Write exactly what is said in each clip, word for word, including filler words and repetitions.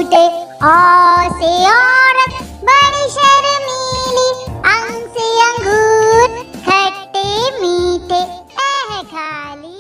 झूठे, औ से औरत बड़ी शर्मीली, अंग से अंगूर खट्टे मीठे, एह खाली।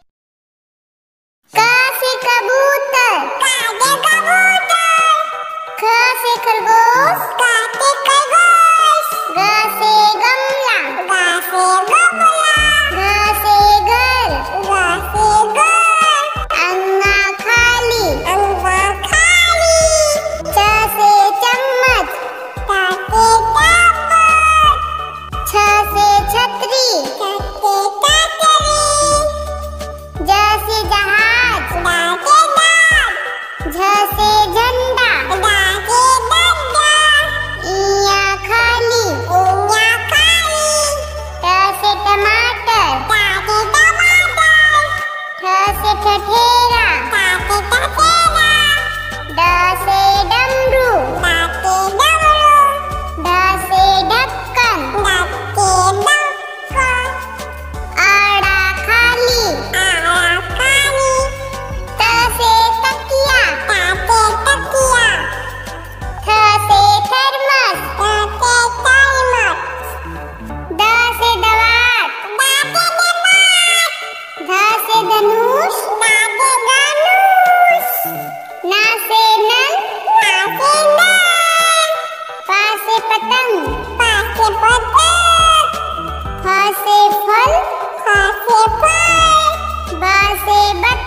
क से कबूतर, काटे कबूतर। ख से खरगोश, काटे खरगोश। ग से गमला, गा से गमला। घ से घर, घा से घर। अंगा खाली, अंगा खाली। च से चम्मच, चा से चम्मच। छ से छतरी, छ से छतरी। ज से जहाज, डा से जहाज। झ से झंडा, डा से डंडा। इया खाली, इया खाली। ट से टमाटर, टा से टमाटर। ठ से ठठेरा, ठा से ठठेरा। ड से डमरू, डा से डमरू। ढ से ढक्कन, ढ से ढक्कन। आड़ा खाली, आड़ा खाली। त से तकिया, ता से तकिया। थ से थर्मस, थ से थर्मस। द से दवात, दा से दवात। ध से धनुष, दा से धनुष। न से नल, ना से नल। प से पतंग, प से पतंग। फ से फल, फ से फल। ब से बत्तख,